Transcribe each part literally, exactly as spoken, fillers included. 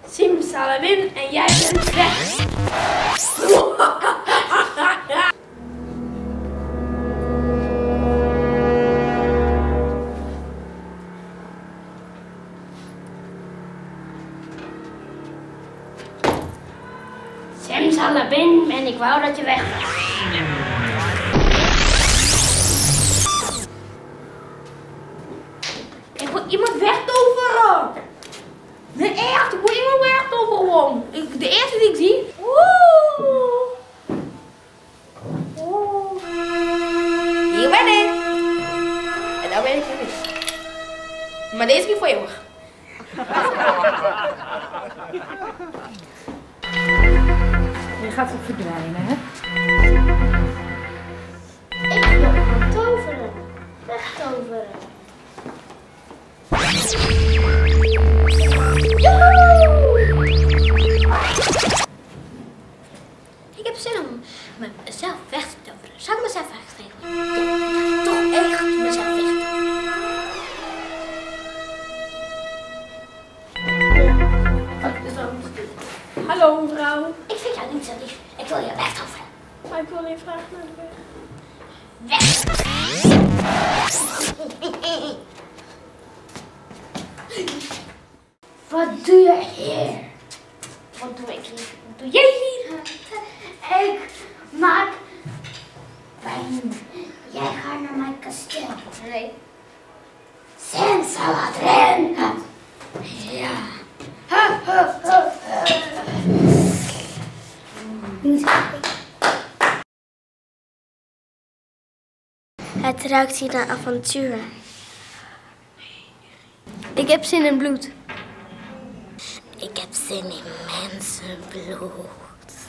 Simsalabim en jij bent weg. Simsalabim en ik wou dat je weg was. Ik wil iemand wegtoveren. Nee, echt, ik wil iemand wegtoveren gewoon. Ik, de eerste die ik zie. Woe! Woe! Hier ben ik. En daar ben ik weer niet. Maar deze keer voor eeuwig. Je gaat ook verdwijnen, hè? Ik wil gaan toveren. Wegtoveren. Ik heb zin om mezelf weg te toveren. Zou ik mezelf wegsteken? Ja, toch echt mezelf weg te toveren. Hallo mevrouw. Ik vind jou niet zo lief. Ik wil je wegtoveren. Maar ik wil je vragen naar de weg. Weg! Wat doe je hier? Wat doe ik hier? Wat doe jij hier? Ik maak wijn. Jij gaat naar mijn kasteel. Nee. Simsalabim. Ja. Ha, ha, ha, ha. Het ruikt hier naar avontuur. Ik heb zin in bloed. Ik heb zin in mensenbloed.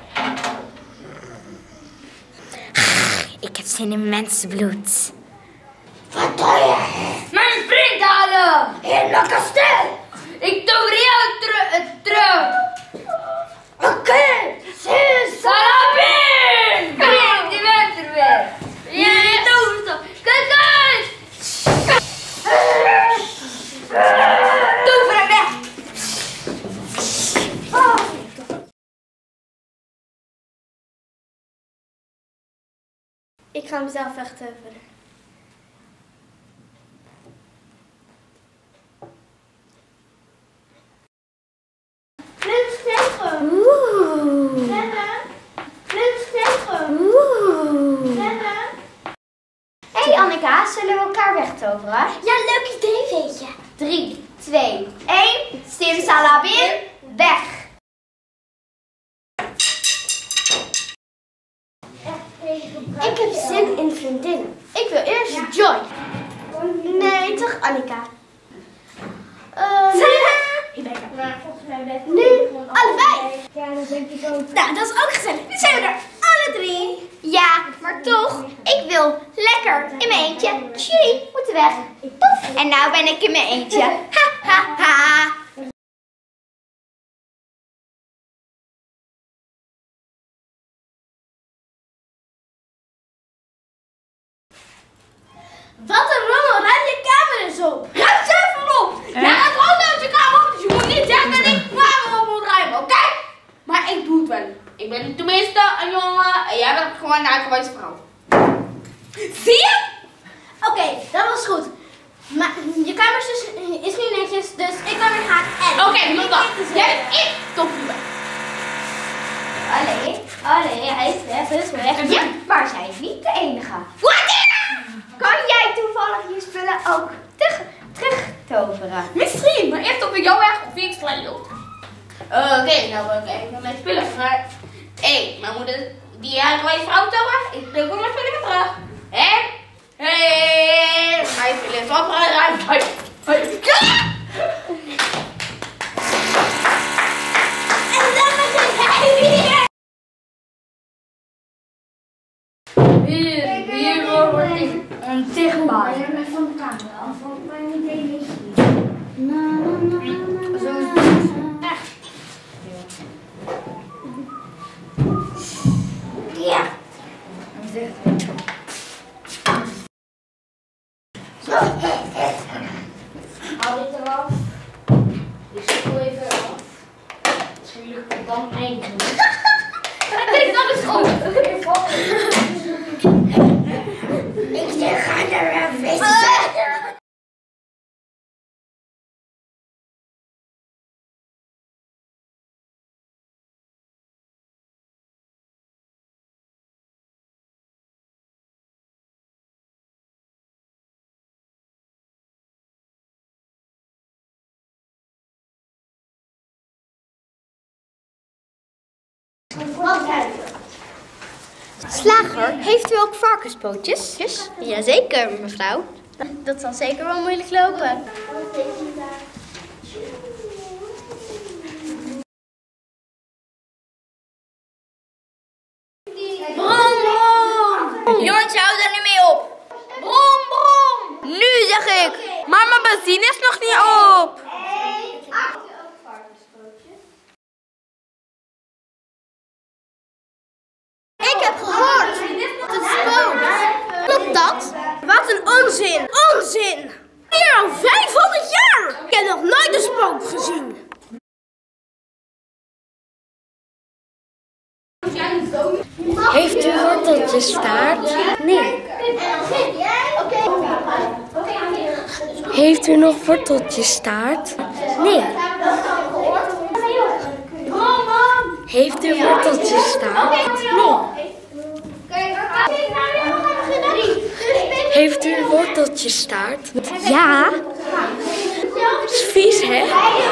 Ik heb zin in mensenbloed. Wat doe je? Mijn vriend halen! In mijn kasteel! Ik tover jou terug! terug. Oké! Okay. Simsalabim! Vriend, die bent er weer! Ja, die toverstaf! Kijk uit! Tover hem weg! Ik ga mezelf wegtoveren. Flint tegen! Oeh! Rennen! Flint tegen! Oeh! Rennen! Hé hey Annika, zullen we elkaar wegtoveren? Ja, leuk idee weet je. drie, twee, één. Simsalabim, weg! Ik heb zin in vriendinnen. Ik wil eerst Joy. Nee, toch Annika? Uh, Ja, volgens mij blijft nu allebei. Ja, dat denk ik ook. Nou, dat is ook gezellig. Nu zijn we er alle drie. Ja, maar toch, ik wil lekker in mijn eentje. Jullie moeten weg. Poef. En nou ben ik in mijn eentje. Ha, ha, ha. Wat een rommel, ruim je kamer eens op. Ruim ze even op. Ja, het rolt uit je kamer op, dus je moet niet zeggen dat ik kamer op moet ruimen, oké? Okay? Maar ik doe het wel. Ik ben tenminste een jongen en jij bent gewoon een eigenwijze vrouw. Zie je? Oké, okay, dat was goed. Maar je kamer is, is nu netjes, dus ik kan weer gaan en... Oké, okay, maar wacht. Jij bent ik toch niet weg. Allee, allee, hij is weg, hij is weg. Ja, maar zij is niet de enige. Wat? Kan jij toevallig je spullen ook terug, terug toveren? Misschien, maar eerst op jou weg of ik sla je op. Oké, okay, nou wil ik even mijn spullen. Maar, hé, hey, mijn moeder, die eigenwijze vrouw toch? Ik wil mijn spullen weer terug. Hé? Hé, hey, mijn spullen is opgeruimd. Hoi, hoi. En dan begint hij weer. Hier, hier wordt ik onzichtbaar. Ik ben van de camera af, want mijn idee is niet. Zo is het. Echt. Ja. Zo. Haal dit eraf. Die school even af. Dan heen. Kijk dan eens op. Ik zeg, ga er een vissen. Slager, heeft u ook varkenspootjes? Jazeker, mevrouw. Dat zal zeker wel moeilijk lopen. Brom, brom. Jongens, hou daar nu mee op. Brom, brom. Nu zeg ik. Maar mijn benzine is nog niet op. Ik heb gehoord. Het spookt. Klopt dat? Wat een onzin. Onzin. Hier al vijfhonderd jaar. Ik heb nog nooit een spook gezien. Heeft u worteltjestaart? Nee. Heeft u nog worteltjestaart? Nee. Heeft u worteltjestaart? Nee. Heeft u worteltjestaart? Ja. Dat is vies, hè?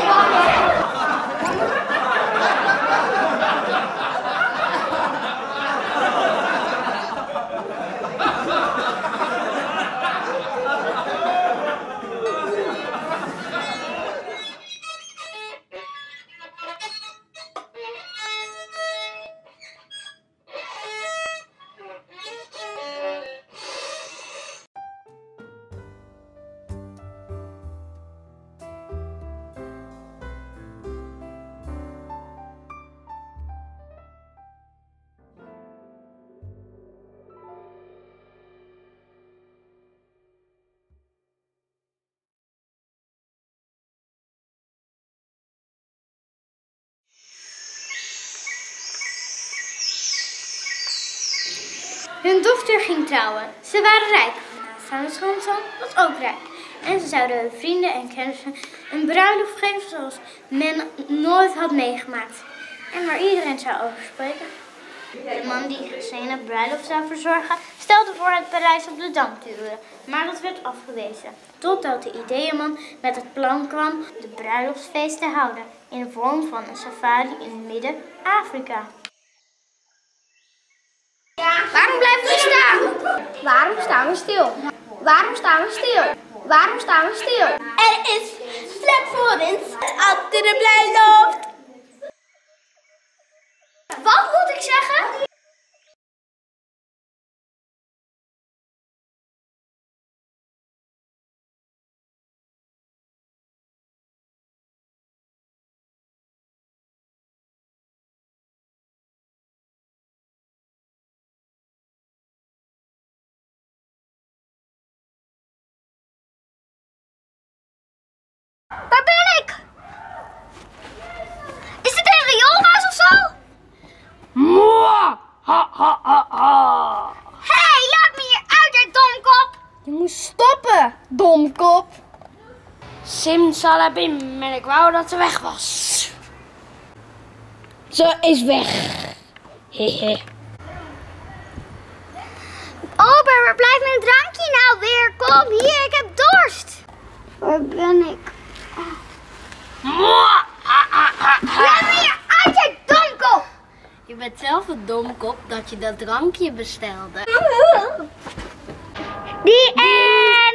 Hun dochter ging trouwen. Ze waren rijk. Hun schoonzoon was ook rijk. En ze zouden hun vrienden en kennissen een bruiloft geven zoals men nooit had meegemaakt. En waar iedereen zou over spreken. De man die zijn bruiloft zou verzorgen, stelde voor het paleis op de Dam te huren. Maar dat werd afgewezen. Totdat de ideeënman met het plan kwam de bruiloftsfeest te houden. In de vorm van een safari in Midden-Afrika. Waarom blijven we staan? Waarom staan we stil? Waarom staan we stil? Waarom staan we stil? Er is vlak voor ons achter de bruiloft. Wat moet ik zeggen? Waar ben ik? Is dit een rioolhuis of zo? Mwah! Ha, ha, ha, ha. Hé, hey, laat me hier uit, hè, domkop! Je moet stoppen, domkop. Simsalabim, en ik wou dat ze weg was. Ze is weg. Hehe. Ober, waar blijft mijn drankje nou weer? Kom hier, ik heb dorst. Waar ben ik? Mwah! Ha, ha, ha, ha. Laat me hier uit, hè, domkop! Je bent zelf een domkop dat je dat drankje bestelde. Die en...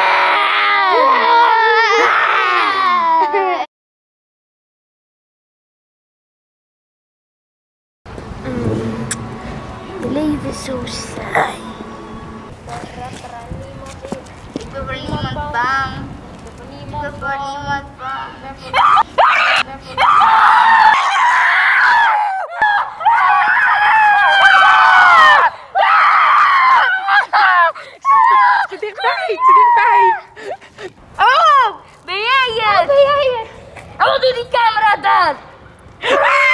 Het leven is zo saai. Ik ben voor niemand bang. Ik ben voor niemand bang. Te dichtbij, te dichtbij. Oh, ben jij het? Ben jij het? Oh, doe die camera dan. Ah!